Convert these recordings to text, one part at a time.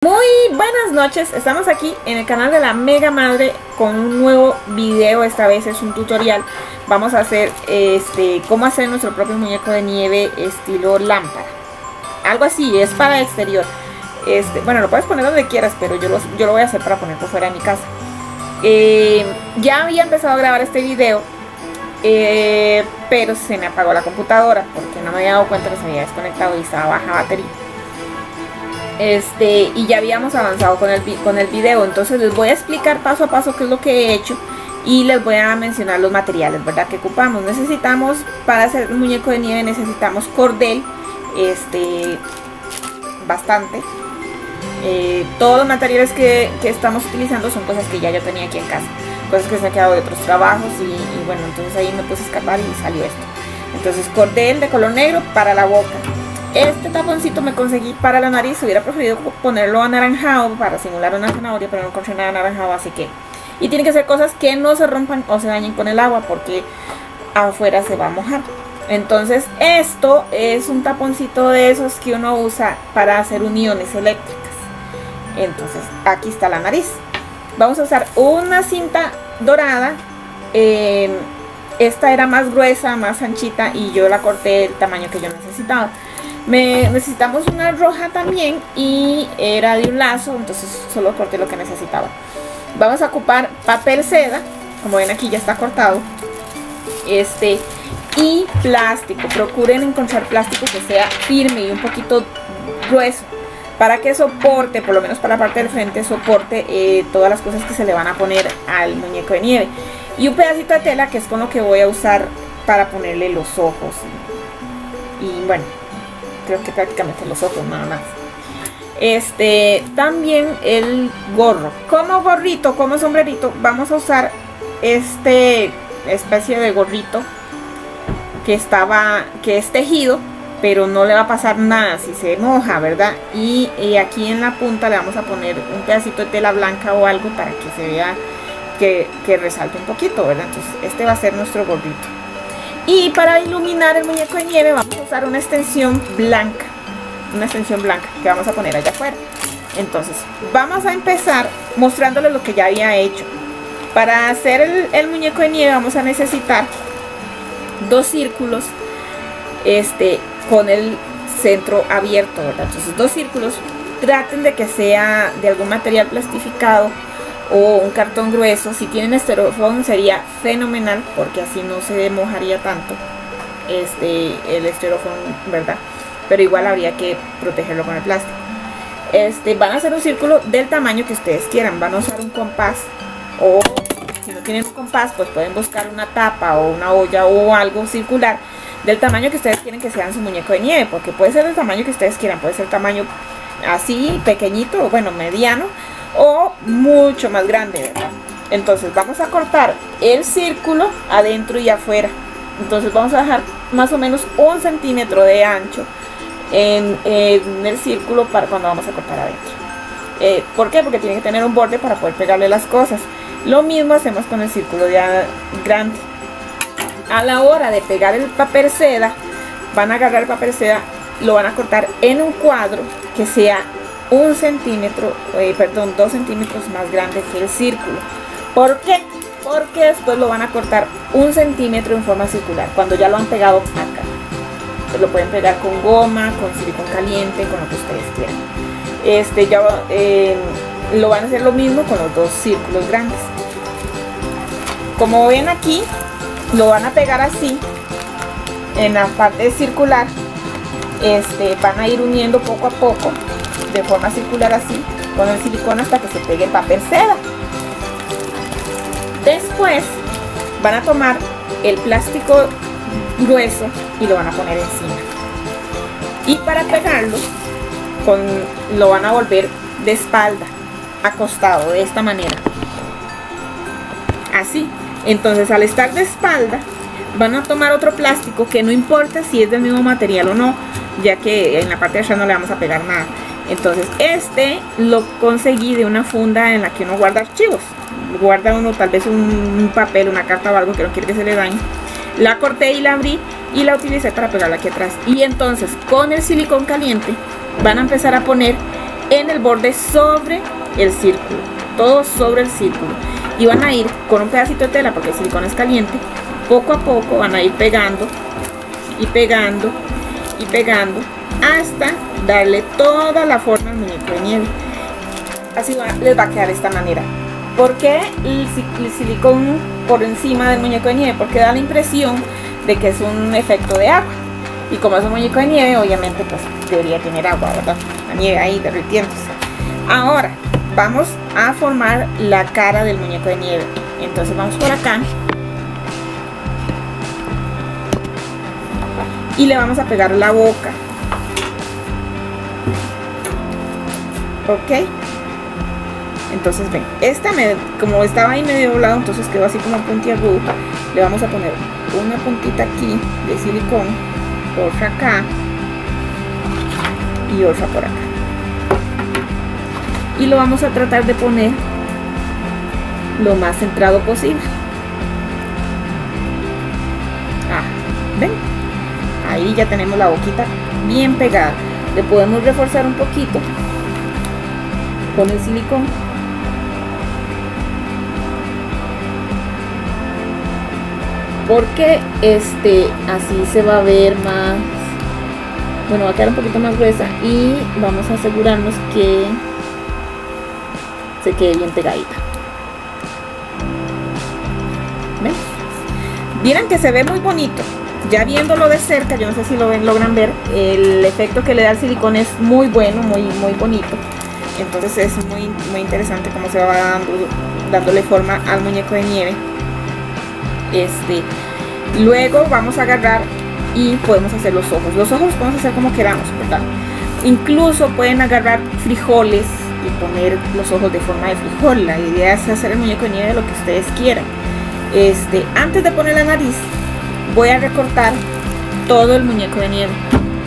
Muy buenas noches, estamos aquí en el canal de la Mega Madre con un nuevo video. Esta vez es un tutorial. Vamos a hacer cómo hacer nuestro propio muñeco de nieve estilo lámpara. Algo así, es para exterior. Bueno, lo puedes poner donde quieras, pero yo lo voy a hacer para poner por fuera de mi casa. Ya había empezado a grabar este video, pero se me apagó la computadora porque no me había dado cuenta que se había desconectado y estaba baja batería. Y ya habíamos avanzado con el video, entonces les voy a explicar paso a paso qué es lo que he hecho y les voy a mencionar los materiales, ¿verdad?, que ocupamos. Necesitamos, para hacer un muñeco de nieve, necesitamos cordel, bastante. Todos los materiales que estamos utilizando son cosas que ya yo tenía aquí en casa, cosas que se han quedado de otros trabajos y bueno, entonces ahí me puse a escapar y salió esto. Entonces, cordel de color negro para la boca. Este taponcito me conseguí para la nariz. Hubiera preferido ponerlo anaranjado para simular una zanahoria, pero no encontré nada anaranjado, así que... Y tienen que ser cosas que no se rompan o se dañen con el agua, porque afuera se va a mojar. Entonces esto es un taponcito de esos que uno usa para hacer uniones eléctricas. Entonces aquí está la nariz. Vamos a usar una cinta dorada. Esta era más gruesa, más anchita, y yo la corté del tamaño que yo necesitaba. Necesitamos una roja también y era de un lazo, entonces solo corté lo que necesitaba. Vamos a ocupar papel seda, como ven aquí ya está cortado, y plástico. Procuren encontrar plástico que sea firme y un poquito grueso, para que soporte, por lo menos para la parte del frente, soporte todas las cosas que se le van a poner al muñeco de nieve. Y un pedacito de tela, que es con lo que voy a usar para ponerle los ojos. Y bueno, creo que prácticamente los ojos nada más. También el gorro. Como gorrito, como sombrerito, vamos a usar especie de gorrito que es tejido, pero no le va a pasar nada si se moja, ¿verdad? Y aquí en la punta le vamos a poner un pedacito de tela blanca o algo para que se vea que resalte un poquito, ¿verdad? Entonces este va a ser nuestro gorrito. Y para iluminar el muñeco de nieve vamos a usar una extensión blanca. Una extensión blanca que vamos a poner allá afuera. Entonces vamos a empezar mostrándoles lo que ya había hecho. Para hacer el muñeco de nieve vamos a necesitar dos círculos con el centro abierto, ¿verdad? Entonces dos círculos. Traten de que sea de algún material plastificado o un cartón grueso. Si tienen esterofoam sería fenomenal, porque así no se mojaría tanto el esterofoam, ¿verdad? Pero igual habría que protegerlo con el plástico. Van a hacer un círculo del tamaño que ustedes quieran. Van a usar un compás, o si no tienen un compás, pues pueden buscar una tapa o una olla o algo circular del tamaño que ustedes quieren que sean su muñeco de nieve, porque puede ser del tamaño que ustedes quieran. Puede ser tamaño así, pequeñito, o bueno, mediano, o mucho más grande, ¿verdad? Entonces vamos a cortar el círculo adentro y afuera. Entonces vamos a dejar más o menos 1 centímetro de ancho en el círculo para cuando vamos a cortar adentro. ¿Por qué? Porque tiene que tener un borde para poder pegarle las cosas. Lo mismo hacemos con el círculo ya grande. A la hora de pegar el papel seda, van a agarrar el papel seda, lo van a cortar en un cuadro que sea 2 centímetros más grande que el círculo. ¿Por qué? Porque después lo van a cortar 1 centímetro en forma circular cuando ya lo han pegado acá. Pues lo pueden pegar con goma, con silicón caliente, con lo que ustedes quieran. Lo van a hacer lo mismo con los dos círculos grandes. Como ven aquí, lo van a pegar así en la parte circular. Van a ir uniendo poco a poco de forma circular así con el silicón hasta que se pegue el papel seda. Después van a tomar el plástico grueso y lo van a poner encima, y para pegarlo lo van a volver de espalda, acostado, de esta manera, así. Entonces, al estar de espalda, van a tomar otro plástico, que no importa si es del mismo material o no, ya que en la parte de atrás no le vamos a pegar nada. Entonces lo conseguí de una funda en la que uno guarda archivos. Guarda uno tal vez un papel, una carta o algo que no quiere que se le dañe. La corté y la abrí y la utilicé para pegarla aquí atrás. Y entonces con el silicón caliente van a empezar a poner en el borde sobre el círculo, todo sobre el círculo, y van a ir con un pedacito de tela, porque el silicón es caliente, poco a poco van a ir pegando y pegando y pegando hasta darle toda la forma al muñeco de nieve. Así les va a quedar de esta manera. ¿Por qué el silicón por encima del muñeco de nieve? Porque da la impresión de que es un efecto de agua, y como es un muñeco de nieve, obviamente pues debería tener agua, ¿verdad? La nieve ahí derritiéndose. Ahora vamos a formar la cara del muñeco de nieve. Entonces vamos por acá y le vamos a pegar la boca. Ok, entonces ven, como estaba ahí medio doblado, entonces quedó así como puntiagudo. Le vamos a poner una puntita aquí de silicón, otra acá y otra por acá, y lo vamos a tratar de poner lo más centrado posible. ¿Ven? Ahí ya tenemos la boquita bien pegada. Le podemos reforzar un poquito con el silicón. Porque así se va a ver más, bueno, va a quedar un poquito más gruesa, y vamos a asegurarnos que se quede bien pegadita. ¿Ven? Vieran que se ve muy bonito. Ya viéndolo de cerca, yo no sé si logran ver, el efecto que le da el silicón es muy bueno, muy bonito. Entonces es muy interesante cómo se va dándole forma al muñeco de nieve. Luego vamos a agarrar y podemos hacer los ojos. Los ojos los podemos hacer como queramos, ¿verdad? Incluso pueden agarrar frijoles y poner los ojos de forma de frijol. La idea es hacer el muñeco de nieve de lo que ustedes quieran. Antes de poner la nariz, voy a recortar todo el muñeco de nieve.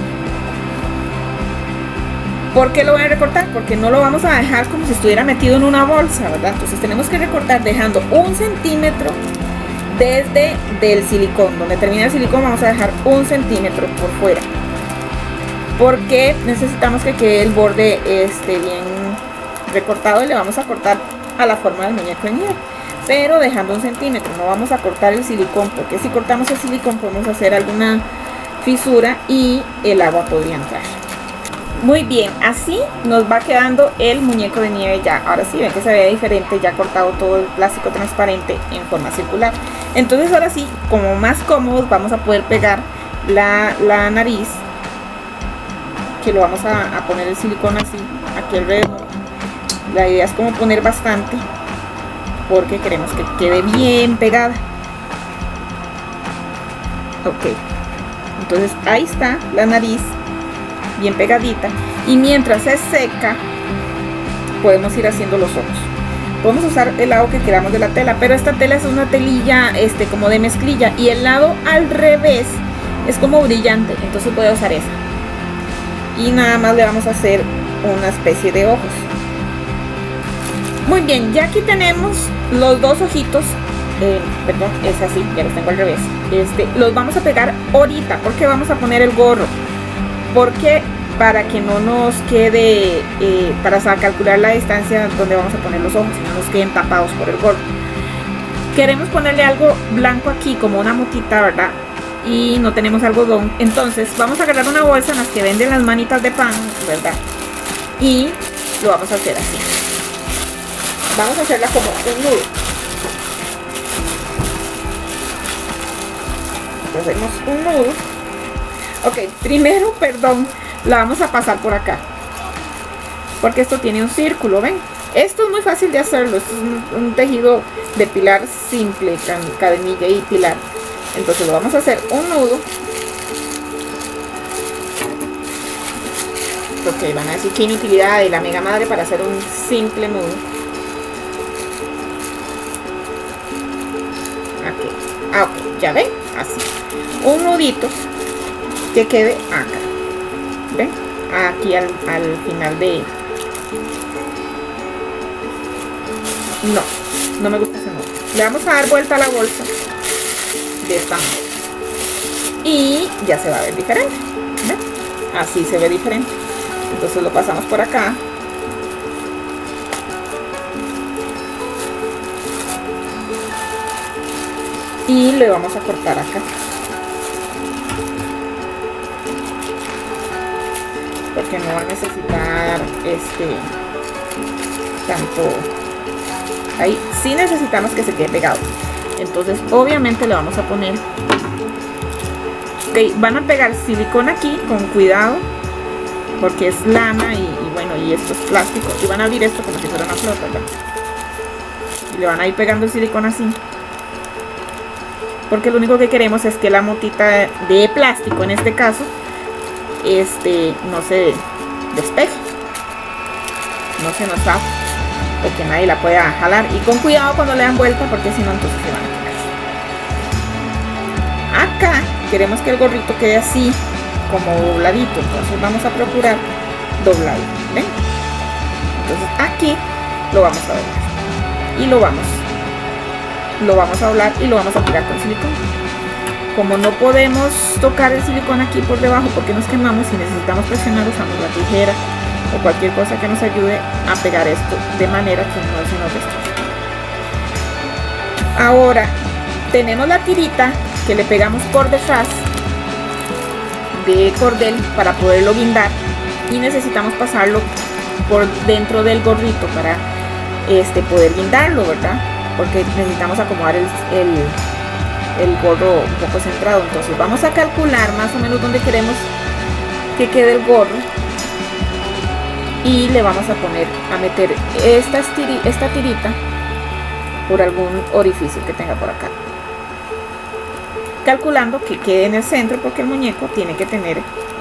¿Por qué lo voy a recortar? Porque no lo vamos a dejar como si estuviera metido en una bolsa, ¿verdad? Entonces tenemos que recortar dejando 1 centímetro desde del silicón. Donde termina el silicón vamos a dejar 1 centímetro por fuera, porque necesitamos que quede el borde bien recortado, y le vamos a cortar a la forma del muñeco de nieve, pero dejando 1 centímetro. No vamos a cortar el silicón, porque si cortamos el silicón podemos hacer alguna fisura y el agua podría entrar. Muy bien, así nos va quedando el muñeco de nieve ya. Ahora sí, ven que se ve diferente, ya cortado todo el plástico transparente en forma circular. Entonces ahora sí, como más cómodos, vamos a poder pegar la nariz, que lo vamos a poner el silicón así, aquí alrededor. La idea es como poner bastante, porque queremos que quede bien pegada. Ok, entonces ahí está la nariz bien pegadita, y mientras se seca podemos ir haciendo los ojos. Podemos usar el lado que queramos de la tela, pero esta tela es una telilla como de mezclilla, y el lado al revés es como brillante, entonces voy a usar esa, y nada más le vamos a hacer una especie de ojos. Muy bien, ya aquí tenemos los dos ojitos, perdón, es así, ya los tengo al revés. Los vamos a pegar ahorita, porque vamos a poner el gorro, porque para que no nos quede, para calcular la distancia donde vamos a poner los ojos y no nos queden tapados por el gorro. Queremos ponerle algo blanco aquí, como una motita, ¿verdad? Y no tenemos algodón, entonces vamos a agarrar una bolsa en las que venden las manitas de pan, ¿verdad? Y lo vamos a hacer así. Vamos a hacerla como un nudo. Hacemos un nudo. Ok, primero, perdón, la vamos a pasar por acá, porque esto tiene un círculo, ¿ven? Esto es muy fácil de hacerlo. Esto es un tejido de pilar simple, cadenilla y pilar. Entonces lo vamos a hacer un nudo. Ok, van a decir qué inutilidad de la mega madre para hacer un simple nudo. Aquí. Ok, ya ven, así. Un nudito que quede acá. ¿Ven? Aquí al final de... No me gusta ese nudo. Le vamos a dar vuelta a la bolsa de esta manera y ya se va a ver diferente. ¿Ven? Así se ve diferente. Entonces lo pasamos por acá y le vamos a cortar acá, porque no va a necesitar tanto. Ahí sí necesitamos que se quede pegado. Entonces obviamente le vamos a poner, ok, van a pegar silicona aquí con cuidado porque es lana y bueno, y esto es plástico, y van a abrir esto como si fuera una flor, ¿verdad? Y le van a ir pegando el silicona así, porque lo único que queremos es que la motita de plástico, en este caso, no se despeje, no se nos zafa, o que nadie la pueda jalar. Y con cuidado cuando le dan vuelta, porque si no entonces se van a pegar. Acá queremos que el gorrito quede así como dobladito, entonces vamos a procurar doblarlo, ¿ven? Entonces aquí lo vamos a doblar y lo vamos a doblar y lo vamos a pegar con silicona. Como no podemos tocar el silicón aquí por debajo porque nos quemamos, y necesitamos presionar, usamos la tijera o cualquier cosa que nos ayude a pegar esto de manera que no se nos destroce. Ahora tenemos la tirita que le pegamos por detrás de cordel para poderlo guindar, y necesitamos pasarlo por dentro del gorrito para poder guindarlo, ¿verdad? Porque necesitamos acomodar el gorro un poco centrado. Entonces vamos a calcular más o menos dónde queremos que quede el gorro, y le vamos a meter esta tirita por algún orificio que tenga por acá, calculando que quede en el centro, porque el muñeco tiene que tener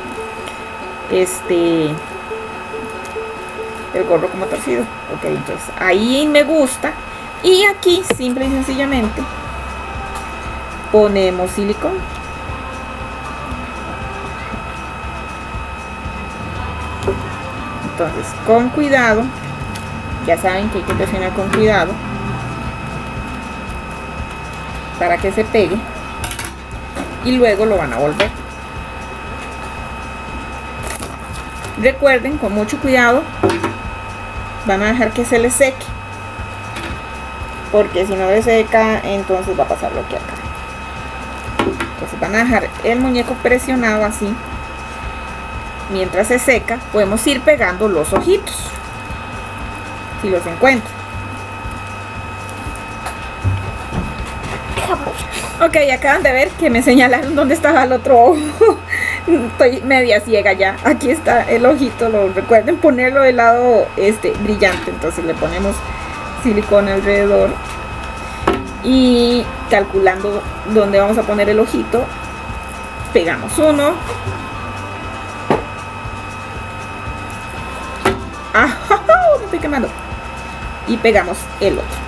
el gorro como torcido. Ok, entonces ahí me gusta, y aquí simple y sencillamente ponemos silicón. Entonces con cuidado, ya saben que hay que presionar con cuidado para que se pegue, y luego lo van a volver. Recuerden, con mucho cuidado, van a dejar que se les seque, porque si no le seca entonces va a pasar lo que acá. Entonces van a dejar el muñeco presionado así. Mientras se seca podemos ir pegando los ojitos, si los encuentro. Ok, acaban de ver que me señalaron dónde estaba el otro ojo. Estoy media ciega ya. Aquí está el ojito. Recuerden ponerlo del lado brillante. Entonces le ponemos silicona alrededor, y calculando dónde vamos a poner el ojito, pegamos uno. ¡Ah! Me estoy quemando. Y pegamos el otro.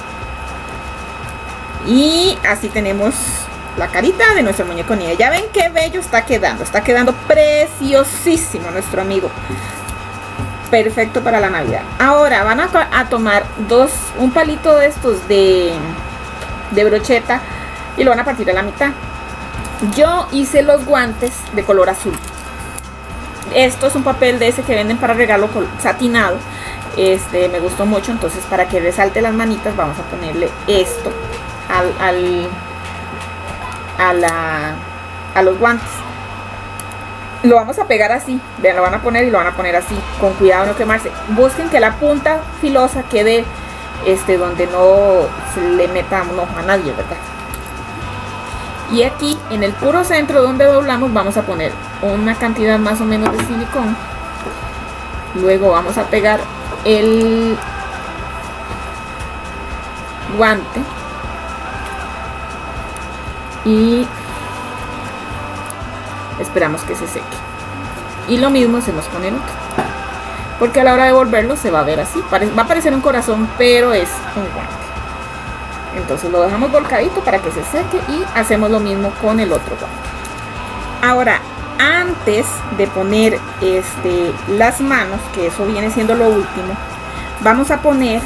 Y así tenemos la carita de nuestro muñeco nieve. Ya ven qué bello está quedando. Está quedando preciosísimo nuestro amigo. Perfecto para la Navidad. Ahora van a tomar un palito de estos de brocheta, y lo van a partir a la mitad. Yo hice los guantes de color azul. Esto es un papel de ese que venden para regalo satinado. Me gustó mucho. Entonces, para que resalte las manitas, vamos a ponerle esto a los guantes. Lo vamos a pegar así. Vean, lo van a poner y lo van a poner así, con cuidado no quemarse. Busquen que la punta filosa quede donde no se le meta un ojo a nadie, ¿verdad? Y aquí en el puro centro donde doblamos vamos a poner una cantidad más o menos de silicón. Luego vamos a pegar el guante y esperamos que se seque. Y lo mismo hacemos con el otro, porque a la hora de volverlo se va a ver así. Va a parecer un corazón, pero es un guante. Entonces lo dejamos volcadito para que se seque, y hacemos lo mismo con el otro guante. Ahora, antes de poner las manos, que eso viene siendo lo último, vamos a poner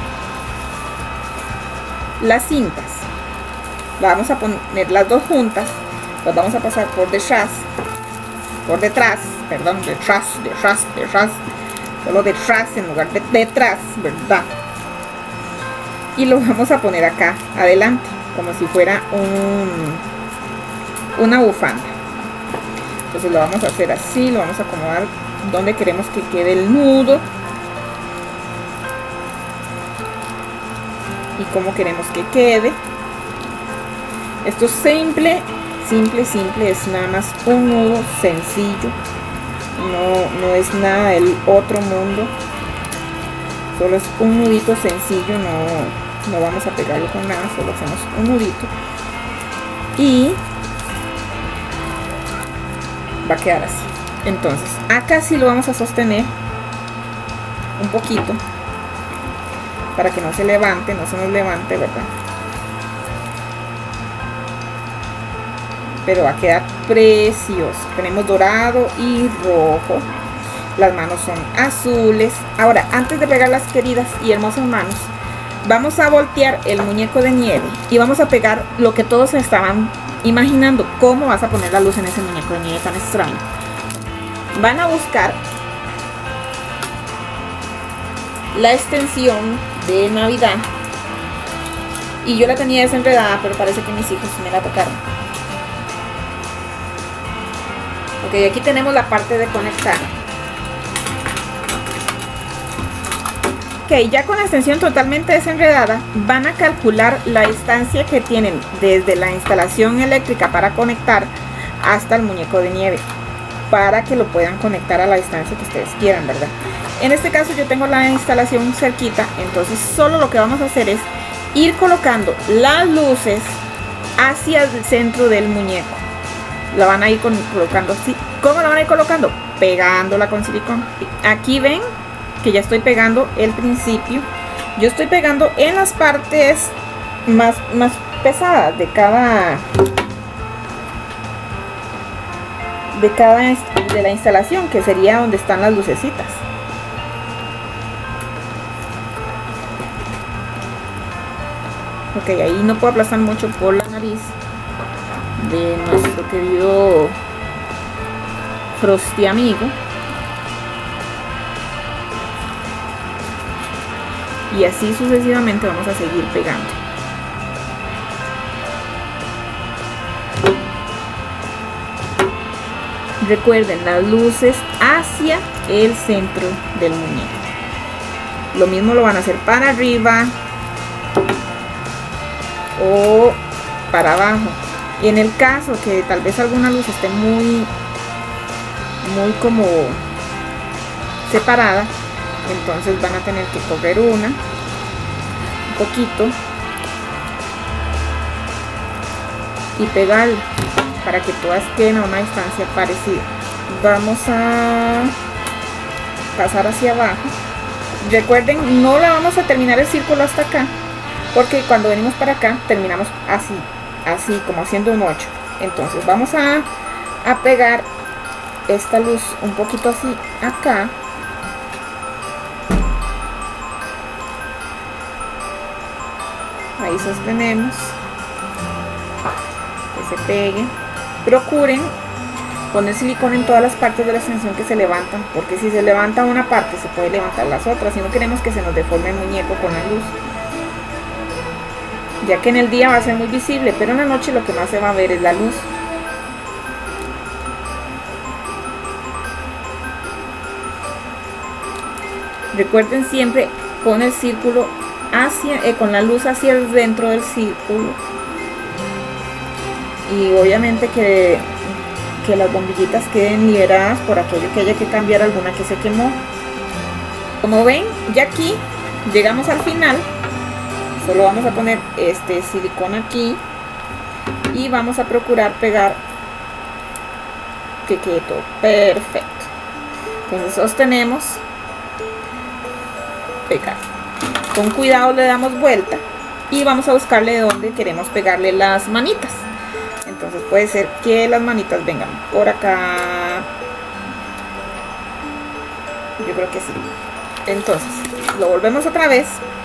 las cintas. Vamos a poner las dos juntas, las vamos a pasar por detrás, solo detrás en lugar de detrás, ¿verdad? Y lo vamos a poner acá adelante. como si fuera una bufanda. Entonces lo vamos a hacer así, lo vamos a acomodar donde queremos que quede el nudo y cómo queremos que quede. Esto es simple, es nada más un nudo sencillo, no es nada del otro mundo, solo es un nudito sencillo, no vamos a pegarlo con nada, solo hacemos un nudito y va a quedar así. Entonces acá sí lo vamos a sostener un poquito para que no se levante, no se nos levante, ¿verdad? Pero va a quedar precioso. Tenemos dorado y rojo, las manos son azules. Ahora, antes de pegar las queridas y hermosas manos, vamos a voltear el muñeco de nieve y vamos a pegar lo que todos estaban imaginando: cómo vas a poner la luz en ese muñeco de nieve tan extraño. Van a buscar la extensión de Navidad, y yo la tenía desenredada, pero parece que mis hijos me la tocaron. Ok, aquí tenemos la parte de conectar. Ok, ya con la extensión totalmente desenredada, van a calcular la distancia que tienen desde la instalación eléctrica para conectar hasta el muñeco de nieve, para que lo puedan conectar a la distancia que ustedes quieran, ¿verdad? En este caso yo tengo la instalación cerquita, entonces solo lo que vamos a hacer es ir colocando las luces hacia el centro del muñeco. La van a ir colocando así. ¿Cómo la van a ir colocando? Pegándola con silicón. Aquí ven que ya estoy pegando el principio. Yo estoy pegando en las partes más pesadas de la instalación, que sería donde están las lucecitas. Ok, ahí no puedo aplastar mucho por la nariz de nuestro querido Frosty amigo. Y así sucesivamente vamos a seguir pegando. Recuerden, las luces hacia el centro del muñeco. Lo mismo lo van a hacer para arriba o para abajo. Y en el caso que tal vez alguna luz esté muy como separada, entonces van a tener que coger un poquito y pegarla para que todas queden a una distancia parecida. Vamos a pasar hacia abajo. Recuerden, no la vamos a terminar el círculo hasta acá, porque cuando venimos para acá terminamos así como haciendo un 8. Entonces vamos a pegar esta luz un poquito así acá. Ahí sostenemos que se pegue. Procuren poner silicón en todas las partes de la extensión que se levantan, porque si se levanta una parte se puede levantar las otras, y no queremos que se nos deforme el muñeco con la luz, ya que en el día va a ser muy visible, pero en la noche lo que más se va a ver es la luz. Recuerden siempre con el círculo con la luz hacia el dentro del círculo, y obviamente que las bombillitas queden liberadas por aquello que haya que cambiar, alguna que se quemó. Como ven, ya aquí llegamos al final. Solo vamos a poner este silicón aquí y vamos a procurar pegar que quede todo perfecto. Entonces sostenemos, pegar, con cuidado le damos vuelta y vamos a buscarle dónde queremos pegarle las manitas. Entonces puede ser que las manitas vengan por acá, yo creo que sí. Entonces lo volvemos otra vez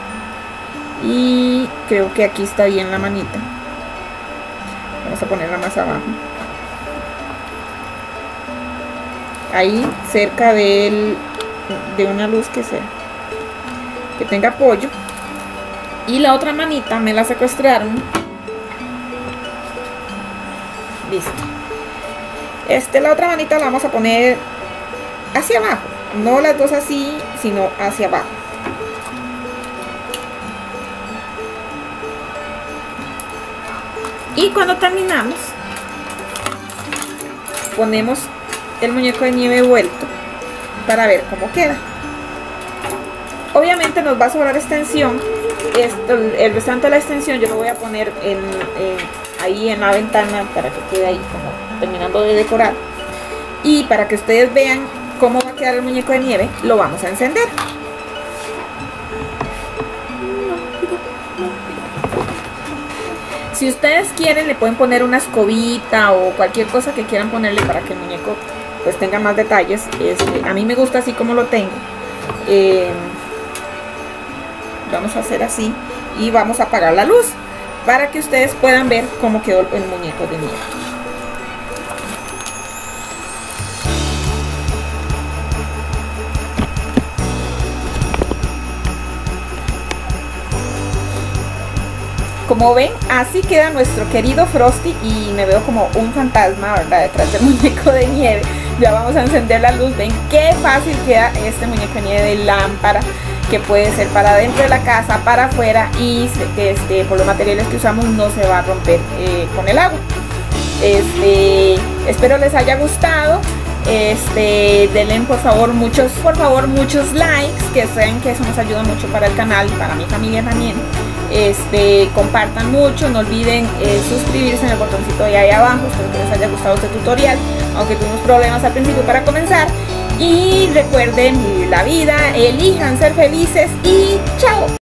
y creo que aquí está bien la manita. Vamos a ponerla más abajo, ahí cerca de una luz que tenga apoyo. Y la otra manita me la secuestraron Listo. La otra manita la vamos a poner hacia abajo, no las dos así, sino hacia abajo. Y cuando terminamos, ponemos el muñeco de nieve vuelto para ver cómo queda. Obviamente nos va a sobrar extensión. El restante de la extensión yo lo voy a poner ahí en la ventana para que quede ahí como terminando de decorar. Y para que ustedes vean cómo va a quedar el muñeco de nieve, lo vamos a encender. Si ustedes quieren, le pueden poner una escobita o cualquier cosa que quieran ponerle para que el muñeco pues tenga más detalles. A mí me gusta así como lo tengo. Vamos a hacer así y vamos a apagar la luz para que ustedes puedan ver cómo quedó el muñeco de nieve. Como ven, así queda nuestro querido Frosty y me veo como un fantasma, ¿verdad? Detrás del muñeco de nieve. Ya vamos a encender la luz. Ven qué fácil queda este muñeco de nieve de lámpara, que puede ser para dentro de la casa, para afuera, y por los materiales que usamos no se va a romper con el agua. Espero les haya gustado. Denle por favor muchos likes, que saben que eso nos ayuda mucho para el canal y para mi familia también. Compartan mucho, no olviden suscribirse en el botoncito de ahí abajo. Espero que les haya gustado este tutorial, aunque tuvimos problemas al principio para comenzar. Y recuerden vivir la vida, elijan ser felices y chao.